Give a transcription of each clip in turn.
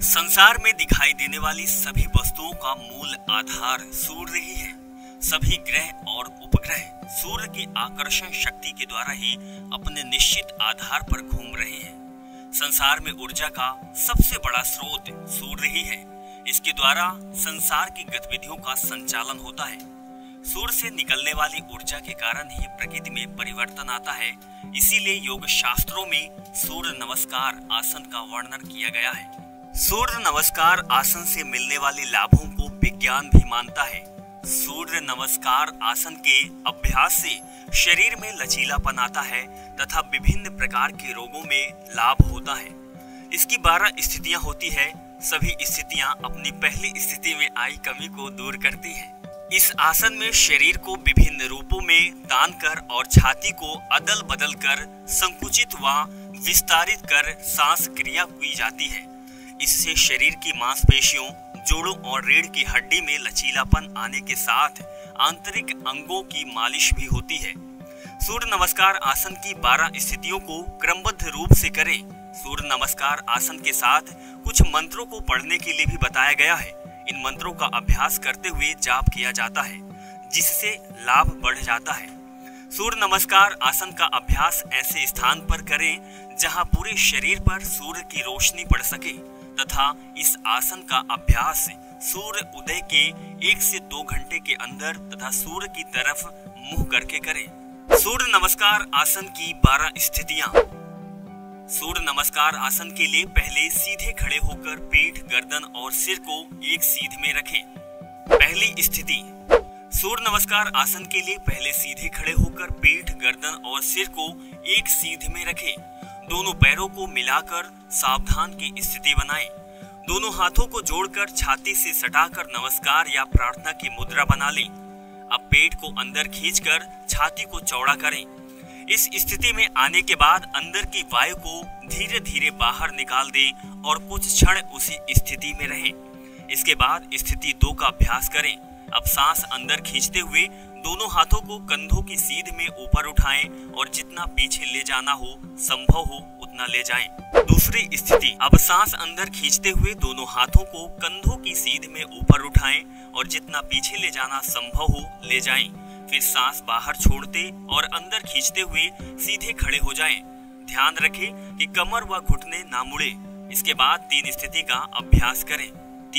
संसार में दिखाई देने वाली सभी वस्तुओं का मूल आधार सूर्य ही है। सभी ग्रह और उपग्रह सूर्य की आकर्षण शक्ति के द्वारा ही अपने निश्चित आधार पर घूम रहे हैं। संसार में ऊर्जा का सबसे बड़ा स्रोत सूर्य ही है। इसके द्वारा संसार की गतिविधियों का संचालन होता है। सूर्य से निकलने वाली ऊर्जा के कारण ही प्रकृति में परिवर्तन आता है। इसीलिए योग शास्त्रों में सूर्य नमस्कार आसन का वर्णन किया गया है। सूर्य नमस्कार आसन से मिलने वाले लाभों को विज्ञान भी मानता है। सूर्य नमस्कार आसन के अभ्यास से शरीर में लचीलापन आता है तथा विभिन्न प्रकार के रोगों में लाभ होता है। इसकी 12 स्थितियां होती है। सभी स्थितियां अपनी पहली स्थिति में आई कमी को दूर करती हैं। इस आसन में शरीर को विभिन्न रूपों में तान कर और छाती को अदल बदल कर संकुचित व विस्तारित कर सांस क्रिया की जाती है। इससे शरीर की मांसपेशियों, जोड़ों और रीढ़ की हड्डी में लचीलापन आने के साथ आंतरिक अंगों की मालिश भी होती है। सूर्य नमस्कार आसन की 12 स्थितियों को क्रमबद्ध रूप से करें। सूर्य नमस्कार आसन के साथ कुछ मंत्रों को पढ़ने के लिए भी बताया गया है। इन मंत्रों का अभ्यास करते हुए जाप किया जाता है, जिससे लाभ बढ़ जाता है। सूर्य नमस्कार आसन का अभ्यास ऐसे स्थान पर करें जहां पूरे शरीर पर सूर्य की रोशनी पड़ सके तथा इस आसन का अभ्यास सूर्य उदय के 1 से 2 घंटे के अंदर तथा सूर्य की तरफ मुंह करके करें। सूर्य नमस्कार आसन की 12 स्थितियां। सूर्य नमस्कार आसन के लिए पहले सीधे खड़े होकर पीठ, गर्दन और सिर को एक सीध में रखें। पहली स्थिति। सूर्य नमस्कार आसन के लिए पहले सीधे खड़े होकर पीठ, गर्दन और सिर को एक सीध में रखें। दोनों पैरों को मिलाकर सावधान की स्थिति बनाएं। दोनों हाथों को जोड़कर छाती से सटाकर नमस्कार या प्रार्थना की मुद्रा बना लें। अब पेट को अंदर खींचकर छाती को चौड़ा करें। इस स्थिति में आने के बाद अंदर की वायु को धीरे धीरे बाहर निकाल दें और कुछ क्षण उसी स्थिति में रहें। इसके बाद स्थिति 2 का अभ्यास करें। अब सांस अंदर खींचते हुए दोनों हाथों को कंधों की सीध में ऊपर उठाएं और जितना पीछे ले जाना हो संभव हो उतना ले जाएं। दूसरी स्थिति। अब सांस अंदर खींचते हुए दोनों हाथों को कंधों की सीध में ऊपर उठाएं और जितना पीछे ले जाना संभव हो ले जाएं। फिर सांस बाहर छोड़ते और अंदर खींचते हुए सीधे खड़े हो जाएं। ध्यान रखें कि कमर व घुटने ना मुड़े। इसके बाद 3 स्थिति का अभ्यास करें।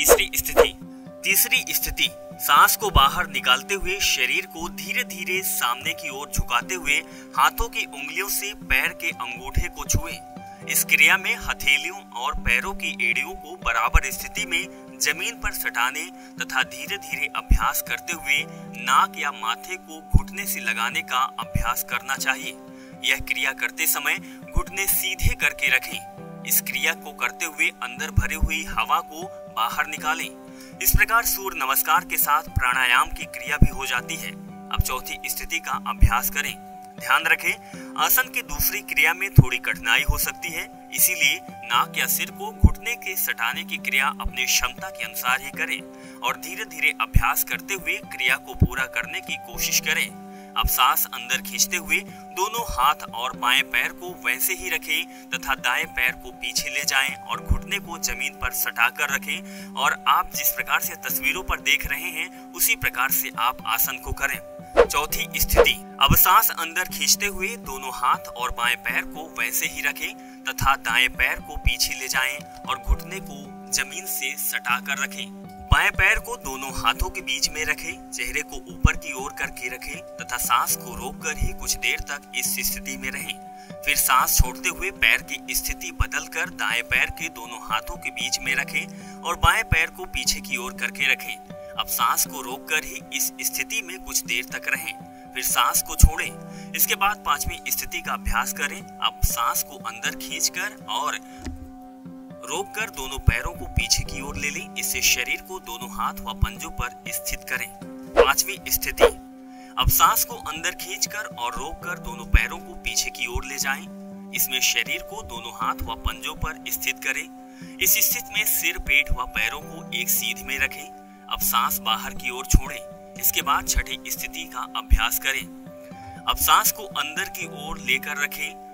तीसरी स्थिति। सांस को बाहर निकालते हुए शरीर को धीरे धीरे सामने की ओर झुकाते हुए हाथों की उंगलियों से पैर के अंगूठे को छुएं। इस क्रिया में हथेलियों और पैरों की एड़ियों को बराबर स्थिति में जमीन पर सटाने तथा धीरे धीरे अभ्यास करते हुए नाक या माथे को घुटने से लगाने का अभ्यास करना चाहिए। यह क्रिया करते समय घुटने सीधे करके रखें। इस क्रिया को करते हुए अंदर भरी हुई हवा को बाहर निकालें। इस प्रकार सूर्य नमस्कार के साथ प्राणायाम की क्रिया भी हो जाती है। अब चौथी स्थिति का अभ्यास करें। ध्यान रखें, आसन की दूसरी क्रिया में थोड़ी कठिनाई हो सकती है, इसीलिए नाक या सिर को घुटने के सटाने की क्रिया अपनी क्षमता के अनुसार ही करें और धीरे धीरे अभ्यास करते हुए क्रिया को पूरा करने की कोशिश करें। अब सांस अंदर खींचते हुए दोनों हाथ और बाएं पैर को वैसे ही रखें तथा दाएं पैर को पीछे ले जाएं और घुटने को जमीन पर सटाकर रखें और आप जिस प्रकार से तस्वीरों पर देख रहे हैं उसी प्रकार से आप आसन को करें। चौथी स्थिति। अब सांस अंदर खींचते हुए दोनों हाथ और बाएं पैर को वैसे ही रखें तथा दाएं पैर को पीछे ले जाएं और घुटने को जमीन से सटाकर रखें। बाएं पैर को दोनों हाथों के बीच में रखें, चेहरे को ऊपर की ओर करके रखें तथा सांस को रोककर ही कुछ देर तक इस स्थिति में रहें। फिर सांस छोड़ते हुए पैर की स्थिति बदलकर दाएं पैर के दोनों हाथों के बीच में रखें और बाएं पैर को पीछे की ओर करके रखें। अब सांस को रोककर ही इस स्थिति में कुछ देर तक रहें। फिर सांस को छोड़ें। इसके बाद 5वीं स्थिति का अभ्यास करें। अब सांस को अंदर खींचकर और रोककर दोनों पैरों को पीछे की ओर ले लें। इससे शरीर को दोनों हाथ व पंजों पर स्थित करें। 5वीं स्थिति। अब सांस को अंदर खींचकर और रोककर दोनों पैरों को पीछे की ओर ले जाएं। इसमें शरीर को दोनों हाथ व पंजों पर स्थित करें। इस स्थिति में सिर, पेट व पैरों को एक सीध में रखें। अब सांस बाहर की ओर छोड़ें। इसके बाद 6ठी स्थिति का अभ्यास करें। अब सांस को अंदर की ओर लेकर रखें।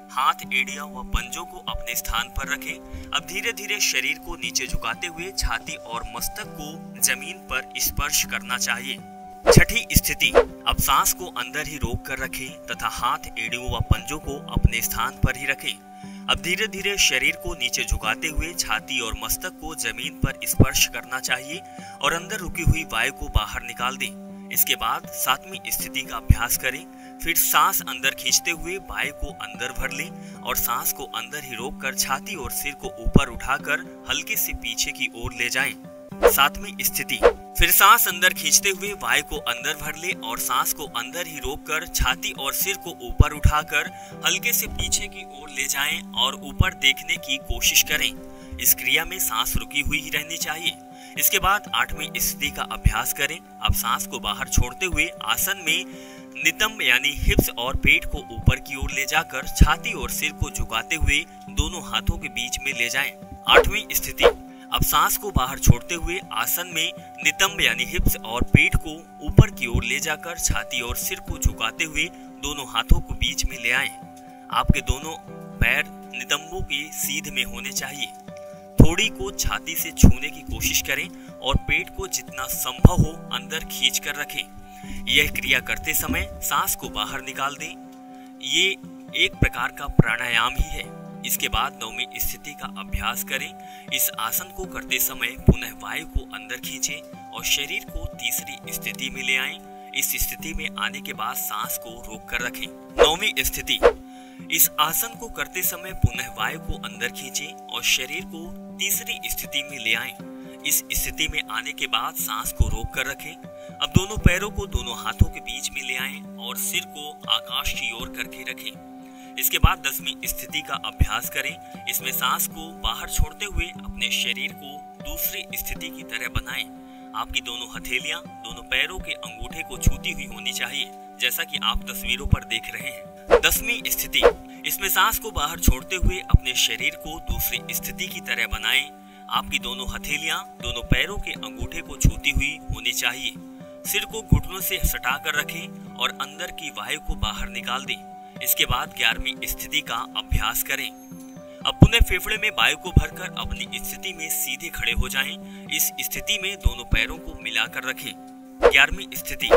हाथ, एड़ियां व पंजों को अपने स्थान पर रखें। अब धीरे धीरे शरीर को नीचे झुकाते हुए छाती और मस्तक को जमीन पर स्पर्श करना चाहिए। छठी स्थिति, अब सांस को अंदर ही रोक कर रखें तथा हाथ, एड़ियों व पंजों को अपने स्थान पर ही रखें। अब धीरे धीरे शरीर को नीचे झुकाते हुए छाती और मस्तक को जमीन पर स्पर्श करना चाहिए और अंदर रुकी हुई वायु को बाहर निकाल दें। इसके बाद 7वीं स्थिति का अभ्यास करें। फिर सांस अंदर खींचते हुए वायु को अंदर भर लें और सांस को अंदर ही रोककर छाती और सिर को ऊपर उठाकर हल्के से पीछे की ओर ले जाएं। 7वीं स्थिति, फिर सांस अंदर खींचते हुए वायु को अंदर भर ले और सांस को अंदर ही रोककर छाती और सिर को ऊपर उठाकर हल्के से पीछे की ओर ले जाएं और ऊपर देखने की कोशिश करें। इस क्रिया में सांस रुकी हुई ही रहनी चाहिए। इसके बाद 8वीं स्थिति का अभ्यास करें। अब सांस को बाहर छोड़ते हुए आसन में नितंब यानी हिप्स और पेट को ऊपर की ओर ले जाकर छाती और सिर को झुकाते हुए दोनों हाथों के बीच में ले जाएं। 8वीं स्थिति, अब सांस को बाहर छोड़ते हुए आसन में नितंब यानी हिप्स और पेट को ऊपर की ओर ले जाकर छाती और सिर को झुकाते हुए दोनों हाथों को बीच में ले आएं। आपके दोनों पैर नितंबों के सीध में होने चाहिए। थोड़ी को छाती से छूने की कोशिश करें और पेट को जितना संभव हो अंदर खींच कर रखें। यह क्रिया करते समय सांस को बाहर निकाल दें। ये एक प्रकार का प्राणायाम ही है। इसके बाद 9वीं स्थिति का अभ्यास करें। इस आसन को करते समय पुनः वायु को अंदर खींचें और शरीर को तीसरी स्थिति में ले आएं। इस स्थिति में आने के बाद सांस को रोक कर रखें। 9वीं स्थिति, इस आसन को करते समय पुनः वायु को अंदर खींचें और शरीर को तीसरी स्थिति में ले आएं। इस स्थिति में आने के बाद सांस को रोक कर रखें। अब दोनों पैरों को दोनों हाथों के बीच में ले आएं और सिर को आकाश की ओर करके रखें। इसके बाद 10वीं स्थिति का अभ्यास करें। इसमें सांस को बाहर छोड़ते हुए अपने शरीर को दूसरी स्थिति की तरह बनाएं। आपकी दोनों हथेलियां दोनों पैरों के अंगूठे को छूती हुई होनी चाहिए, जैसा कि आप तस्वीरों पर देख रहे हैं। 10वीं स्थिति, इसमें सांस को बाहर छोड़ते हुए अपने शरीर को दूसरी स्थिति की तरह बनाएं। आपकी दोनों हथेलियां दोनों पैरों के अंगूठे को छूती हुई होनी चाहिए। सिर को घुटनों से सटा कर रखें और अंदर की वायु को बाहर निकाल दें। इसके बाद 11वीं स्थिति का अभ्यास करें। अब पुनः फेफड़े में वायु को भरकर अपनी स्थिति में सीधे खड़े हो जाएं। इस स्थिति में दोनों पैरों को मिलाकर रखें। 11वीं स्थिति,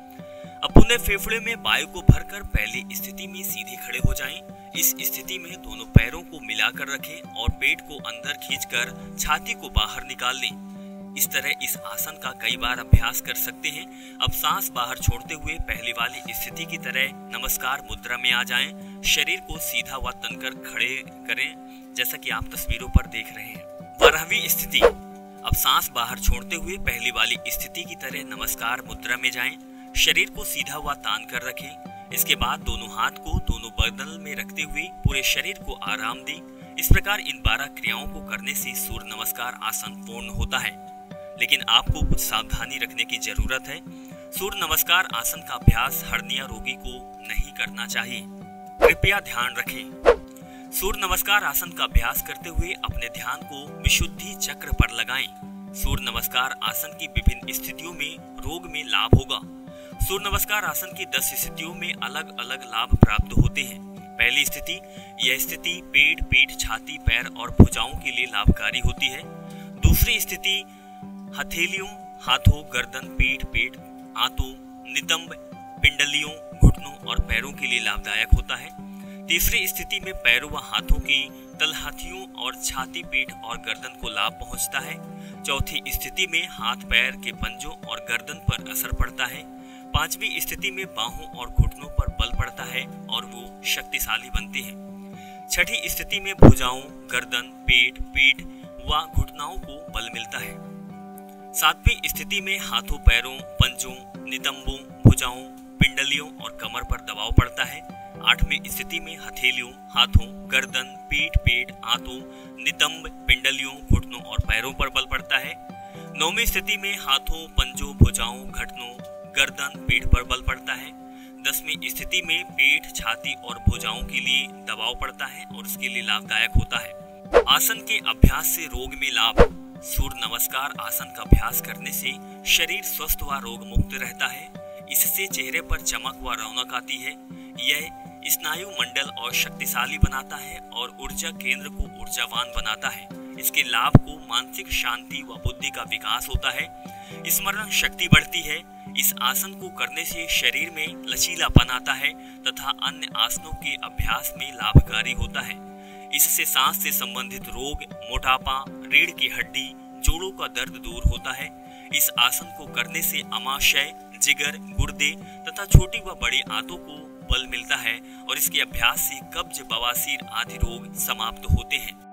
अब पुनः फेफड़े में वायु को भरकर पहली स्थिति में सीधे खड़े हो जाएं। इस स्थिति में दोनों पैरों को मिलाकर रखें और पेट को अंदर खींचकर छाती को बाहर निकाल लें। इस तरह इस आसन का कई बार अभ्यास कर सकते हैं। अब सांस बाहर छोड़ते हुए पहली वाली स्थिति की तरह नमस्कार मुद्रा में आ जाएं। शरीर को सीधा व तनकर खड़े करें, जैसा कि आप तस्वीरों पर देख रहे हैं। 12वीं स्थिति, अब सांस बाहर छोड़ते हुए पहली वाली स्थिति की तरह नमस्कार मुद्रा में जाएं। शरीर को सीधा व तान कर रखें। इसके बाद दोनों हाथ को दोनों बगल में रखते हुए पूरे शरीर को आराम दें। इस प्रकार इन 12 क्रियाओं को करने से सूर्य नमस्कार आसन पूर्ण होता है, लेकिन आपको कुछ सावधानी रखने की जरूरत है। सूर्य नमस्कार आसन का अभ्यास हर्निया रोगी को नहीं करना चाहिए। कृपया ध्यान रखें, सूर्य नमस्कार आसन का अभ्यास करते हुए अपने ध्यान को विशुद्धि चक्र पर लगाएं। सूर्य नमस्कार आसन की विभिन्न स्थितियों में रोग में लाभ होगा। सूर्य नमस्कार आसन की 10 स्थितियों में अलग अलग लाभ प्राप्त होते हैं। पहली स्थिति, यह स्थिति पेट, पीठ, छाती, पैर और भुजाओं के लिए लाभकारी होती है। दूसरी स्थिति हथेलियों, हाथों, गर्दन, पीठ, पेट, आंतों, नितंब, पिंडलियों, घुटनों और पैरों के लिए लाभदायक होता है। तीसरी स्थिति में पैरों व हाथों की तलहथियों और छाती, पीठ और गर्दन को लाभ पहुंचता है। चौथी स्थिति में हाथ, पैर के पंजों और गर्दन पर असर पड़ता है। 5वीं स्थिति में बाहों और घुटनों पर बल पड़ता है और वो शक्तिशाली बनते हैं। छठी स्थिति में भुजाओं, गर्दन, पेट, पीठ व घुटनों को बल मिलता है। 7वीं स्थिति में हाथों, पैरों, पंजों, नितंबों, भुजाओं, पिंडलियों और कमर पर दबाव पड़ता है। 8वीं स्थिति में हथेलियों, हाथों, गर्दन, पीठ, पेट, आंतों, नितंब, पिंडलियों, घुटनों और पैरों पर बल पड़ता है। 9वीं स्थिति में हाथों, पंजों, भुजाओं, घुटनों, गर्दन, पीठ पर बल पड़ता है। 10वीं स्थिति में पेट, छाती और भुजाओं के लिए दबाव पड़ता है और उसके लिए लाभदायक होता है। आसन के अभ्यास से रोग में लाभ। सूर्य नमस्कार आसन का अभ्यास करने से शरीर स्वस्थ व रोग मुक्त रहता है। इससे चेहरे पर चमक व रौनक आती है। यह स्नायु मंडल और शक्तिशाली बनाता है और ऊर्जा केंद्र को ऊर्जावान बनाता है। इसके लाभ को मानसिक शांति व बुद्धि का विकास होता है, स्मरण शक्ति बढ़ती है। इस आसन को करने से शरीर में लचीलापन आता है तथा अन्य आसनों के अभ्यास में लाभकारी होता है। इससे सांस से संबंधित रोग, मोटापा, रीढ़ की हड्डी, जोड़ों का दर्द दूर होता है। इस आसन को करने से अमाशय, जिगर, गुर्दे तथा छोटी व बड़ी आंतों को बल मिलता है और इसके अभ्यास से कब्ज, बवासीर आदि रोग समाप्त होते हैं।